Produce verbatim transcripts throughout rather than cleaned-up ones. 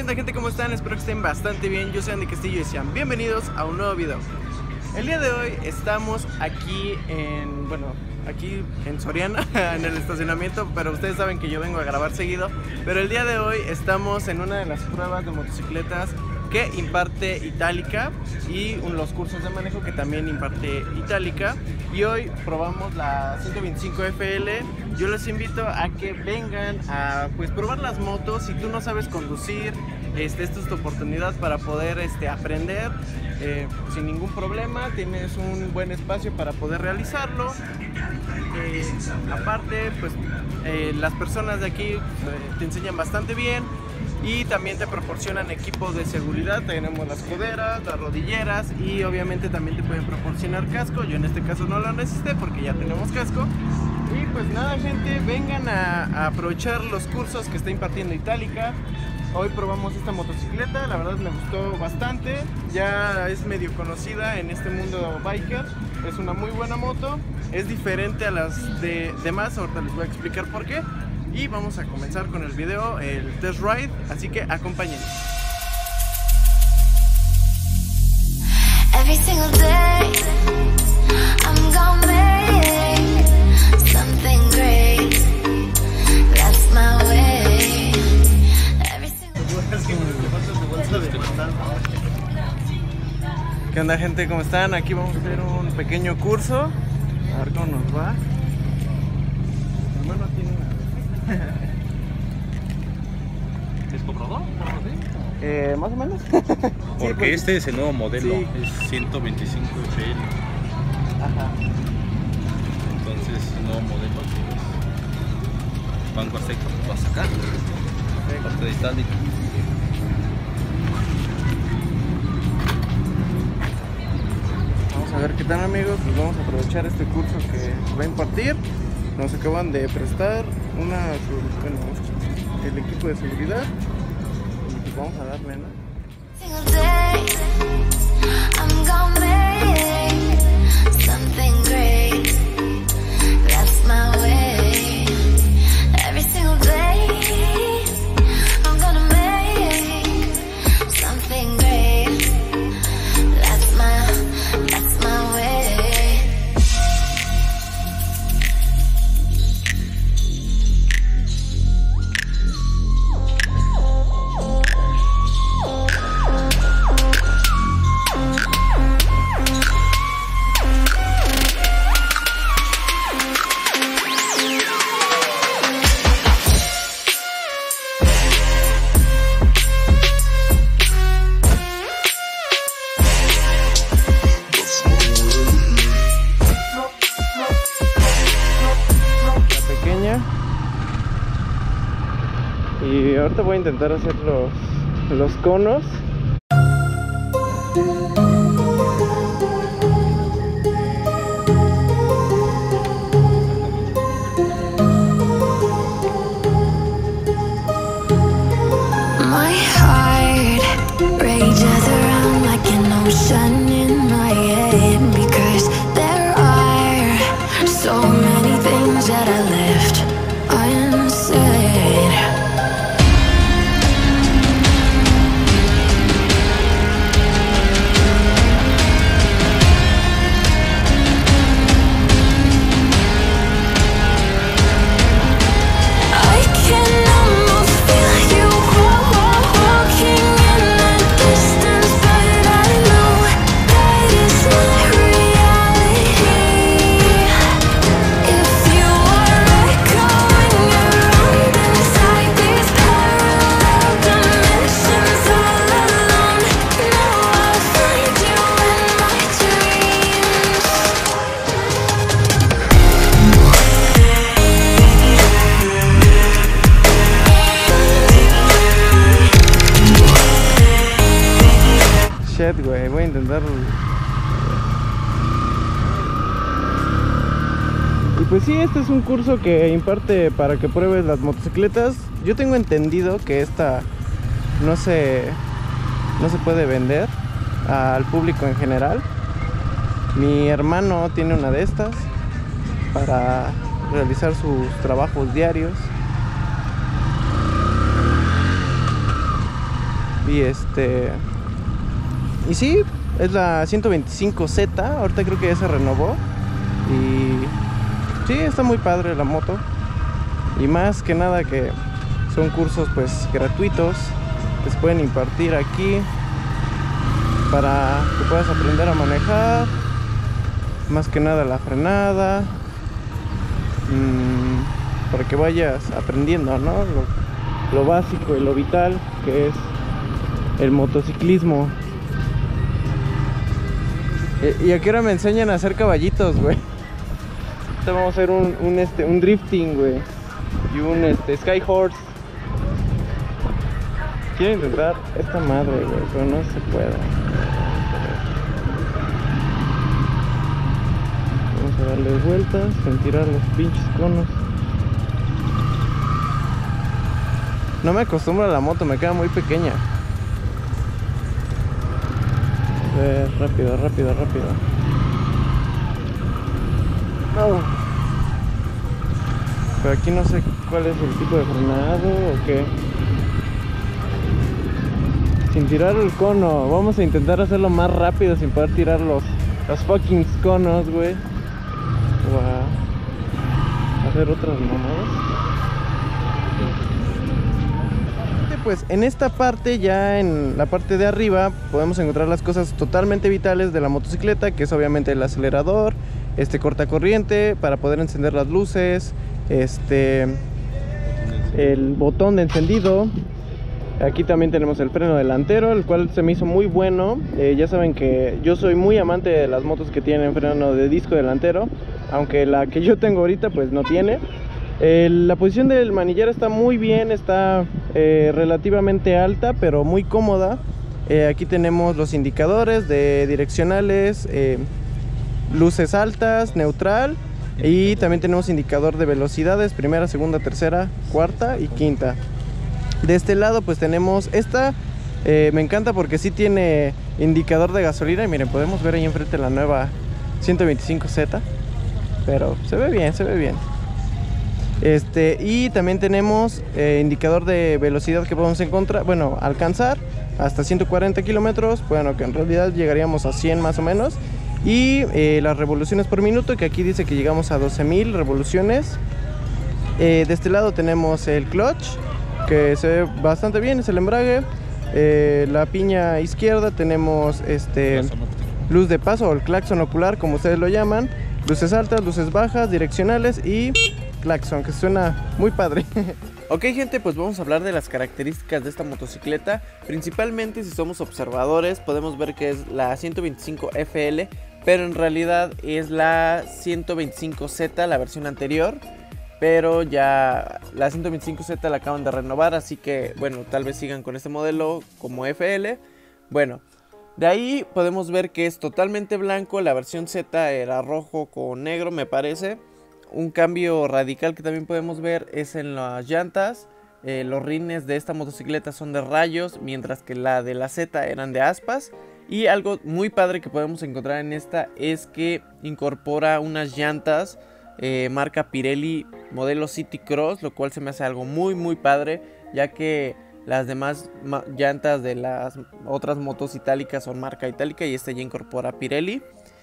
onda, gente? ¿Cómo están? Espero que estén bastante bien. Yo soy Andy Castillo y sean bienvenidos a un nuevo video. El día de hoy estamos aquí en, bueno, aquí en Soriana, en el estacionamiento, pero ustedes saben que yo vengo a grabar seguido. Pero el día de hoy estamos en una de las pruebas de motocicletas que imparte Itálica y los cursos de manejo que también imparte Itálica. Y hoy probamos la ciento veinticinco F L. Yo les invito a que vengan a pues probar las motos. Si tú no sabes conducir, este, esta es tu oportunidad para poder este, aprender eh, sin ningún problema. Tienes un buen espacio para poder realizarlo. Eh, aparte, pues eh, las personas de aquí eh, te enseñan bastante bien. Y también te proporcionan equipo de seguridad. Tenemos las coderas, las rodilleras y obviamente también te pueden proporcionar casco. Yo en este caso no lo necesité porque ya tenemos casco. Y pues nada, gente, vengan a, a aprovechar los cursos que está impartiendo Itálica. Hoy probamos esta motocicleta, la verdad me gustó bastante. Ya es medio conocida en este mundo biker. Es una muy buena moto, es diferente a las de demás. Ahorita les voy a explicar por qué. Y vamos a comenzar con el video, el test ride, así que acompáñenme. Every single day, I'm gonna make something great. That's my way. Every single ¿Qué onda, gente? ¿Cómo están? Aquí vamos a hacer un pequeño curso. A ver cómo nos va. Hermano, tiene una... ¿Es comprador? Eh, más o menos. Porque sí, pues, este es el nuevo modelo, sí. Es ciento veinticinco F L. Ajá. Entonces, el nuevo modelo que es Banco Azteca va a sacar. Sí. Parte de Itálica. Vamos a ver qué tal, amigos. Pues vamos a aprovechar este curso que va a impartir. Nos acaban de prestar una, bueno, el equipo de seguridad y pues vamos a darle, ¿no? Y ahorita voy a intentar hacer los, los conos. My heart rages around like an ocean in my head, because there are so many things that I left unsaid. Güey, voy a intentar. Y pues sí, este es un curso que imparte para que pruebes las motocicletas. Yo tengo entendido que esta no se no se puede vender al público en general. Mi hermano tiene una de estas para realizar sus trabajos diarios. Y este... Y sí, es la ciento veinticinco Z. Ahorita creo que ya se renovó. Y sí, está muy padre la moto. Y más que nada que son cursos pues gratuitos que se pueden impartir aquí para que puedas aprender a manejar. Más que nada la frenada, mmm, para que vayas aprendiendo, ¿no? Lo, lo básico y lo vital que es el motociclismo. Y, y aquí ahora me enseñan a hacer caballitos, güey. Ahorita vamos a hacer un, un, este, un drifting, güey. Y un este, Sky Horse. Quiero intentar esta madre, güey, pero no se puede. Vamos a darle vueltas sin tirar los pinches conos. No me acostumbro a la moto, me queda muy pequeña. A ver, rápido, rápido, rápido. No. Pero aquí no sé cuál es el tipo de frenado o qué. Sin tirar el cono. Vamos a intentar hacerlo más rápido sin poder tirar los, los fucking conos, güey. O a hacer otras mamadas. Pues en esta parte, ya en la parte de arriba, podemos encontrar las cosas totalmente vitales de la motocicleta, que es obviamente el acelerador, este cortacorriente para poder encender las luces, este el botón de encendido. Aquí también tenemos el freno delantero, el cual se me hizo muy bueno. Eh, ya saben que yo soy muy amante de las motos que tienen freno de disco delantero, aunque la que yo tengo ahorita pues no tiene. Eh, la posición del manillar está muy bien, está eh, relativamente alta, pero muy cómoda. Eh, aquí tenemos los indicadores de direccionales, eh, luces altas, neutral, y también tenemos indicador de velocidades, primera, segunda, tercera, cuarta y quinta. De este lado pues tenemos esta, eh, me encanta porque sí tiene indicador de gasolina. Y miren, podemos ver ahí enfrente la nueva ciento veinticinco Z. Pero se ve bien, se ve bien. Este, y también tenemos eh, indicador de velocidad que podemos encontrar, bueno, alcanzar hasta ciento cuarenta kilómetros. Bueno, que en realidad llegaríamos a cien más o menos. Y eh, las revoluciones por minuto, que aquí dice que llegamos a doce mil revoluciones. eh, De este lado tenemos el clutch, que se ve bastante bien, es el embrague. eh, La piña izquierda tenemos este luz de paso o el claxon ocular, como ustedes lo llaman. Luces altas, luces bajas, direccionales y claxon, que suena muy padre. Ok, gente, pues vamos a hablar de las características de esta motocicleta. Principalmente, si somos observadores, podemos ver que es la ciento veinticinco F L, pero en realidad es la ciento veinticinco Z, la versión anterior. Pero ya la ciento veinticinco Z la acaban de renovar, así que bueno, tal vez sigan con este modelo como F L. Bueno, de ahí podemos ver que es totalmente blanco. La versión Z era rojo con negro, me parece. Un cambio radical que también podemos ver es en las llantas. eh, Los rines de esta motocicleta son de rayos, mientras que la de la Z eran de aspas. Y algo muy padre que podemos encontrar en esta es que incorpora unas llantas Eh, marca Pirelli modelo City Cross, lo cual se me hace algo muy muy padre, ya que las demás llantas de las otras motos itálicas son marca itálica y este ya incorpora Pirelli.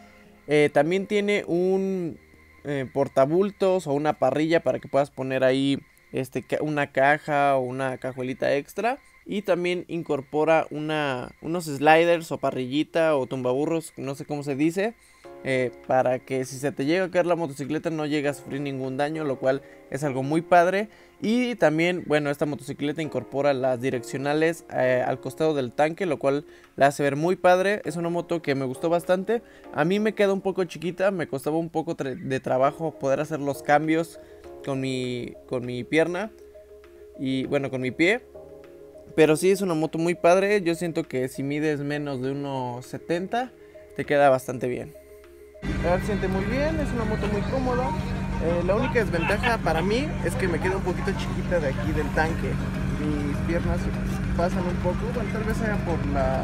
eh, También tiene un eh, portabultos o una parrilla para que puedas poner ahí este, una caja o una cajuelita extra. Y también incorpora una, unos sliders o parrillita o tumbaburros, no sé cómo se dice, Eh, para que si se te llega a caer la motocicleta no llegue a sufrir ningún daño, lo cual es algo muy padre. Y también, bueno, esta motocicleta incorpora las direccionales eh, al costado del tanque, lo cual la hace ver muy padre. Es una moto que me gustó bastante. A mí me queda un poco chiquita, me costaba un poco de trabajo poder hacer los cambios con mi, con mi pierna y bueno, con mi pie. Pero sí es una moto muy padre. Yo siento que si mides menos de uno setenta te queda bastante bien. Se siente muy bien, es una moto muy cómoda. eh, La única desventaja para mí es que me queda un poquito chiquita de aquí del tanque. Mis piernas pasan un poco, bueno, tal vez sea por la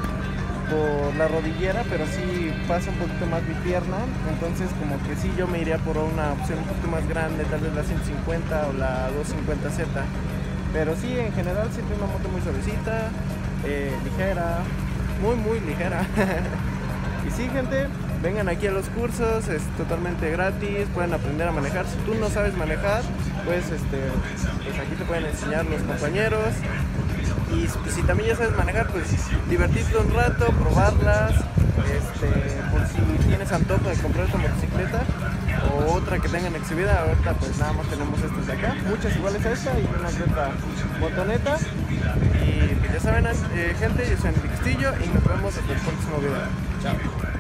por la rodillera, pero sí pasa un poquito más mi pierna. Entonces como que sí, yo me iría por una opción un poquito más grande, tal vez la ciento cincuenta o la doscientos cincuenta Z. Pero sí, en general siempre una moto muy suavecita. eh, ligera, muy muy ligera. Y sí, gente, vengan aquí a los cursos, es totalmente gratis, pueden aprender a manejar. Si tú no sabes manejar, pues, este, pues aquí te pueden enseñar los compañeros. Y si, si también ya sabes manejar, pues divertirte un rato, probarlas, este, por si tienes antojo de comprar esta motocicleta o otra que tengan exhibida. Ahorita pues nada más tenemos estas de acá, muchas iguales a esta y una de otra motoneta. Y pues ya saben, eh, gente, yo soy Enrique Castillo y nos vemos hasta el próximo video. Chao.